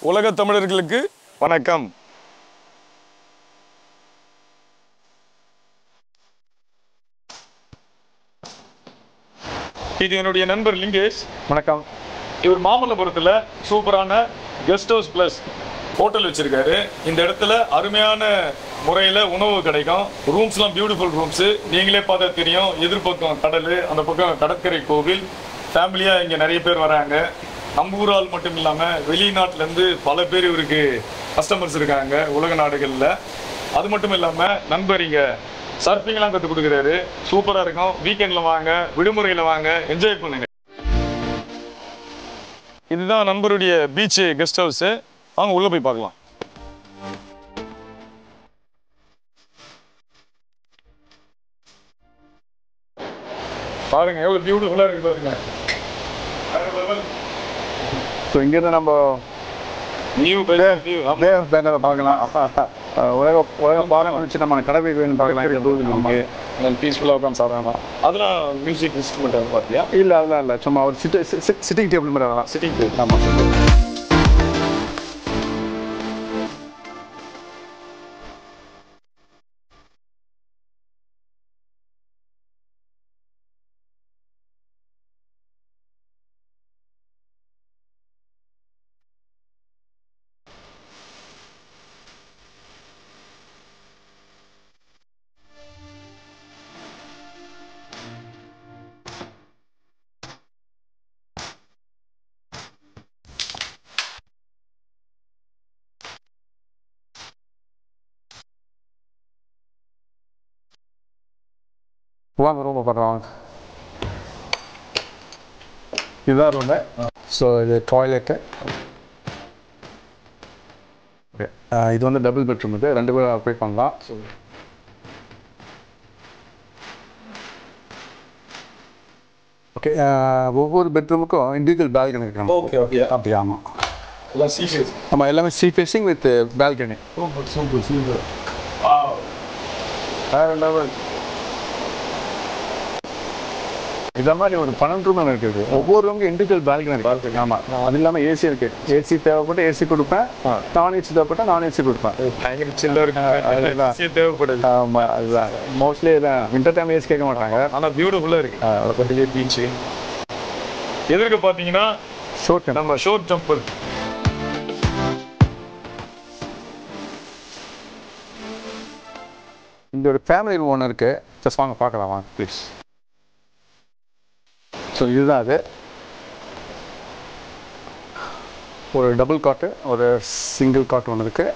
உலக தமிழர்களுக்கு வணக்கம். இது என்னுடைய நண்பர் லிங்கேஷ். வணக்கம். இவர் மாமல்லபுரத்தில் சூப்பரான கெஸ்ட் ஹவுஸ் ப்ளஸ் ஹோட்டல் வச்சிருக்காரு. இந்த இடத்துல அருமையான முறையில் உணவு கிடைக்கும். ரூம்ஸ்லாம் பியூட்டிஃபுல் ரூம்ஸு. நீங்களே பார்த்தா தெரியும். எதிர்பக்கம் கடல், அந்த பக்கம் கடற்கரை கோவில். ஃபேமிலியாக இங்கே நிறைய பேர் வராங்க. நம்ம ஊரால் மட்டும் இல்லாமல் வெளிநாட்டிலேருந்து பல பேர் இவருக்கு கஸ்டமர்ஸ் இருக்காங்க உலக நாடுகளில். அது மட்டும் இல்லாமல் நண்பர் இங்கே சர்ஃபிங்லாம் கற்றுக் கொடுக்குறாரு. சூப்பராக இருக்கும். வீக்கெண்டில் வாங்க, விடுமுறையில் வாங்க, என்ஜாய் பண்ணுங்க. இதுதான் நண்பருடைய பீச்சு கெஸ்ட் ஹவுஸு. வாங்க உள்ளே போய் பார்க்கலாம். பாருங்க எவ்வளோ பியூட்டிஃபுல்லாக இருக்குது பாருங்க. ஸோ இங்கேருந்து நம்ம நியூ பேனரை பார்க்கலாம். உலக பாரம் வச்சு நம்ம கடற்கரை கோயில் பார்க்கலாம். பீஸ்ஃபுல்லாக உட்காந்து சாப்பிடலாம். அதெல்லாம் மியூசிக் இன்ஸ்ட்ருமெண்ட் வந்து பார்த்தியா? இல்லை அதெல்லாம் இல்லை, சும்மா ஒரு சிட்டிங் டேபிள் மாதிரி வரலாம். Sitting table. ஆமாம். வாங்க ரூமை பார்க்கலாம். இதுதான் ரூமு. ஸோ இது டாய்லெட்டு. ஓகே, இது வந்து டபுள் பெட்ரூம். இது 2 பேர் ஆக்குபை பண்ணலாம். ஸோ ஓகே, ஒவ்வொரு பெட்ரூமுக்கும் இண்டிவிஜுவல் பால்கனி இருக்காங்க. Okay okay. அப்படி ஆமாம். எல்லாம் சீ ஃபேஸ். ஆமாம், எல்லாமே sea facing with balcony. Super super. வேறு லெவல். இதை மாதிரி ஒரு 12 ரூம் இருக்குது. ஒவ்வொரு ரூமுக்கு இண்டிவிஜுவல் பால்கனி இருக்கு. ஆமாம், அது இல்லாமல் ஏசி இருக்கு. ஏசி தேவைப்பட்டு ஏசி கொடுப்பேன், நான் ஏசி தேவைப்பட்டா நான் ஏசி கொடுப்பேன். தேவைப்படுது. ஆமாம், அதுதான் மோஸ்ட்லி இதான். வின்டர் டைம் ஏசி கேட்க மாட்டாங்க. ஆனால் பியூட்டிஃபுல்லாக இருக்கு. அதை பற்றியே பீச்சு. எதிர்க்க பார்த்தீங்கன்னா ஷோர்ட் நம்ம ஷோர்ட் ஜம்பர். இந்த ஒரு ஃபேமிலி ரூம் ஒன்று இருக்குது. ஜஸ்ட் வாங்க பார்க்கலாம், வாங்க ப்ளீஸ். ஸோ இதுதான் அது. ஒரு டபுள் காட்டு, ஒரு சிங்கிள் காட் ஒன்று இருக்குது.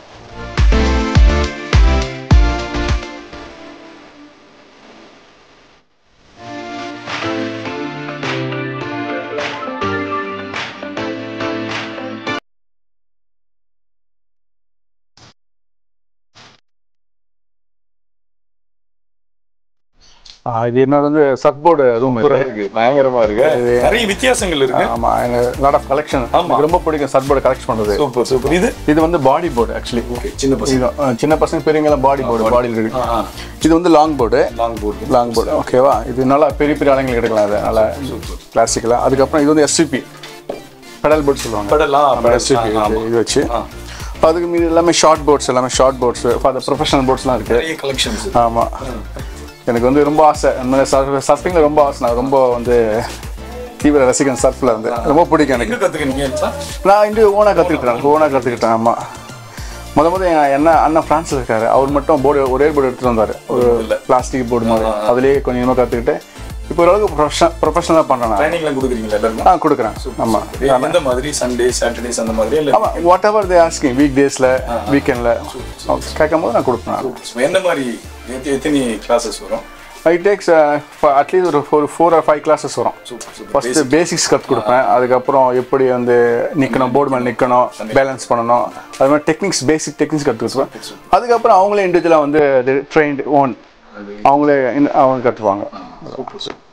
இது என்ன வந்து சர்ஃப் போர்டு ரூம் இருக்கு. பயங்கரமா இருக்கு. நிறைய வித்தியாசங்கள் இருக்கு. ஆமா, எனக்கு லாட் ஆஃப் கலெக்ஷன். எனக்கு ரொம்ப பிடிக்கும் சர்ஃப் போர்டு கலெக்ட் பண்றது. Super super. இது வந்து பாடி போர்டு ஆக்சுவலி. ஓகே, சின்ன பசங்க பெரியவங்க எல்லாம் பாடி போர்டு பாடியில் இருக்கு. இது வந்து லாங் போர்டு. ஓகேவா? இது நல்லா பெரிய பெரிய ஆளுங்களுக்கு எடுக்கலாம். அது நல்லா கிளாசிக்கலா. அதுக்கப்புறம் இது வந்து எஸ்சிபி பெடல் போர்டு சொல்லுவாங்க. எஸ்சிபி இது வச்சு. அதுக்கு மீது எல்லாமே ஷார்ட் போர்ட்ஸ், ஃபார் ப்ரொஃபஷனல் போர்ட்ஸ்லாம் இருக்கு. ஆமா, எனக்கு வந்து ரொம்ப ஆசை. சர்ஃபிங்கில் ரொம்ப ஆசை. நான் ரொம்ப வந்து தீவிர ரசிகன். சர்ஃபில் வந்து ரொம்ப பிடிக்கும் எனக்கு. நான் இங்கே ஓனாக கற்றுக்கிட்டேன். ஆமாம், என் அண்ணன் ஃப்ரான்ஸில் இருக்காரு. அவர் மட்டும் போர்டு ஒரே போர்டு எடுத்துகிட்டு வந்தார். ஒரு பிளாஸ்டிக் போர்டு மாதிரி. அதுலேயே கொஞ்சமாக கற்றுக்கிட்டு இப்போ ஓரளவுக்கு ப்ரொஃபஷனலாக பண்ணுறேன். கொடுக்குறேன். ஆமாம். எந்த மாதிரி சண்டே சாட்டர்டேஸ் அந்த மாதிரி? ஆமாம், வாட் எவர் தே ஆஸ்கிங், வீக் டேஸில் வீக்கெண்டில் கேட்கும் போது நான் கொடுப்பேன். எந்த மாதிரி எத்தனை கிளாஸஸ் வரும்? It takes அட்லீஸ்ட் ஒரு 4 or 5 கிளாஸஸ் வரும். ஃபர்ஸ்ட் பேசிக்ஸ் கற்றுக் கொடுப்பேன். அதுக்கப்புறம் எப்படி வந்து நிற்கணும், போர்டு மேலே நிற்கணும், பேலன்ஸ் பண்ணணும், அது மாதிரி பேசிக் டெக்னிக்ஸ் கற்றுக் கொடுப்பேன். அதுக்கப்புறம் அவங்களே இண்டிவிஜுவலாக வந்து ட்ரெயின்ட் ஓன் அவங்க கற்றுப்பாங்க.